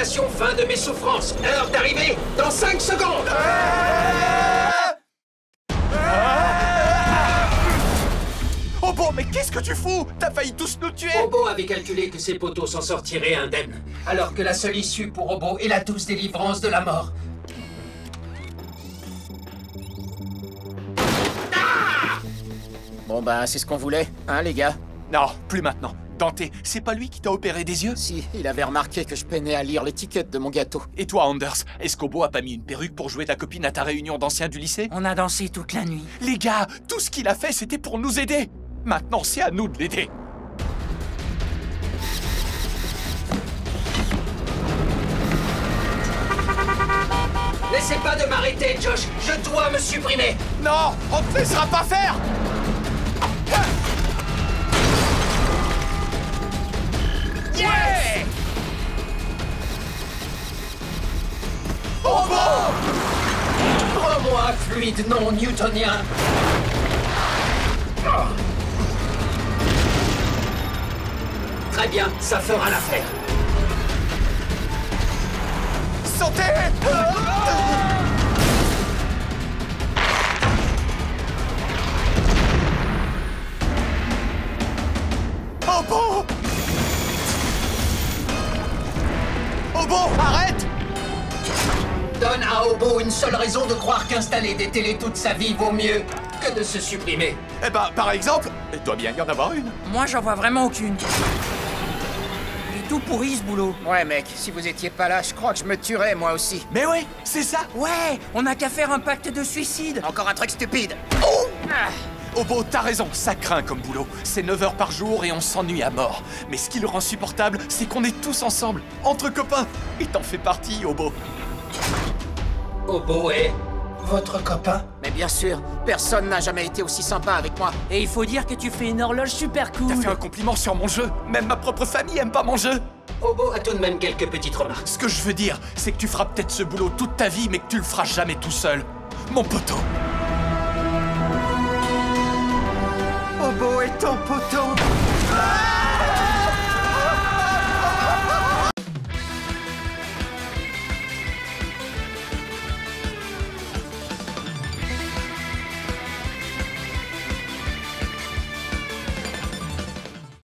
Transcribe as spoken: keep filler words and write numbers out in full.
Destination fin de mes souffrances. Heure d'arrivée dans cinq secondes. Obo, mais qu'est-ce que tu fous? T'as failli tous nous tuer. Obo avait calculé que ses poteaux s'en sortiraient indemnes, alors que la seule issue pour Obo est la douce délivrance de la mort. Bon bah, c'est ce qu'on voulait, hein les gars? Non, plus maintenant. Dante, c'est pas lui qui t'a opéré des yeux? Si, il avait remarqué que je peinais à lire l'étiquette de mon gâteau. Et toi, Anders, est-ce qu'Obo a pas mis une perruque pour jouer ta copine à ta réunion d'anciens du lycée? On a dansé toute la nuit. Les gars, tout ce qu'il a fait, c'était pour nous aider. Maintenant, c'est à nous de l'aider. N'essaie pas de m'arrêter, Josh. Je dois me supprimer. Non, on ne te laissera pas faire. Yeah! Obo! Prends-moi, fluide non newtonien. Oh. Très bien, ça fera l'affaire. Sautez! Obo! Obo, arrête! Donne à Obo une seule raison de croire qu'installer des télés toute sa vie vaut mieux que de se supprimer. Eh ben, par exemple, il doit bien y en avoir une. Moi, j'en vois vraiment aucune. Il est tout pourri, ce boulot. Ouais mec, si vous étiez pas là, je crois que je me tuerais moi aussi. Mais oui, c'est ça. Ouais, on n'a qu'à faire un pacte de suicide. Encore un truc stupide. Oh! Ah. Obo, t'as raison, ça craint comme boulot. C'est neuf heures par jour et on s'ennuie à mort. Mais ce qui le rend supportable, c'est qu'on est tous ensemble, entre copains. Et t'en fais partie, Obo. Obo est votre copain? Mais bien sûr, personne n'a jamais été aussi sympa avec moi. Et il faut dire que tu fais une horloge super cool. T'as fait un compliment sur mon jeu. Même ma propre famille aime pas mon jeu. Obo a tout de même quelques petites remarques. Ce que je veux dire, c'est que tu feras peut-être ce boulot toute ta vie, mais que tu le feras jamais tout seul. Mon poteau. Obo est ton poteau.